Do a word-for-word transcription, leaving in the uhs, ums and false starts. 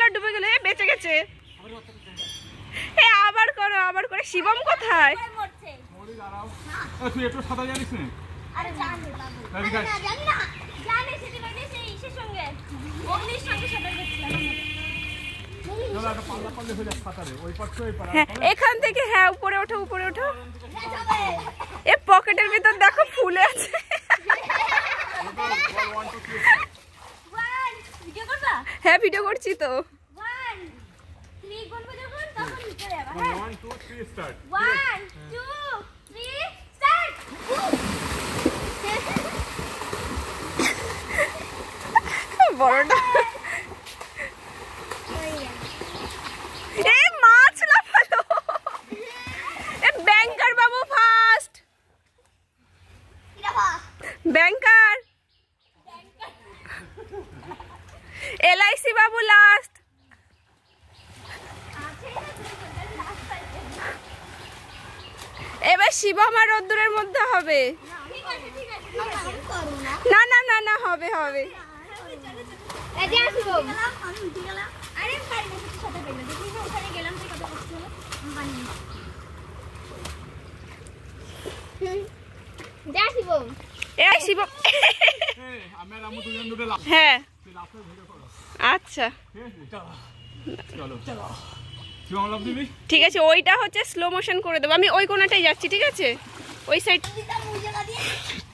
আবার ডুবে গেল, এ বেঁচে গেছে। এ আবার করো, আবার করে। শিবম কোথায়? তুই একটু সাঁতার জানিস না? আরে জানি বাবু, না জানি না, জানি সেটি বাইরে সেই ইসের সঙ্গে অগ্নির সঙ্গে সাঁতার কাটছিলাম। চলো একটা পাল্লা পাল্লে হয়ে যায় সাঁতারে, ওই পাশ ওই পাশ। হ্যাঁ এখান থেকে, হ্যাঁ উপরে ওঠো, উপরে ওঠো। এ পকেটের ভিতর দেখো ফুলে আছে। ভিডিও করবা? হ্যাঁ ভিডিও করছি তো। ওয়ান থ্রি করব যখন তখন ভিতরে যাবা। হ্যাঁ one two three start. One two three start. বড়টা এ মাছ লাফালো। এ ব্যাংকার বাবু ফার্স্ট। এটা বা ব্যাংকার। এলআইসি বাবু লাস্ট। এবার শিবম আর রোদ্দুরের মধ্যে হবে। ঠিক আছে ঠিক আছে আমি করব না। না না না না হবে হবে। এই যে আসবো আমি উঠে গেলাম। আরে পারি না কিছু সাথে পেলাম দেখি না ওখানে গেলাম তুই কত কষ্ট হলো আমি পারি না। যা শিবম এ শিবম। এই আমি আর আমু দুজন দুটো লাফ। হ্যাঁ তুই লাফে ভিডিও করো। আচ্ছা ঠিক আছে চলো চলো চলো তুই লাফ দিবি। ঠিক আছে, ওইটা হচ্ছে স্লো মোশন করে দেবো। আমি ওই কোণাটাই যাচ্ছি, ঠিক আছে? ওই সাইড দিদা মুজে লাগি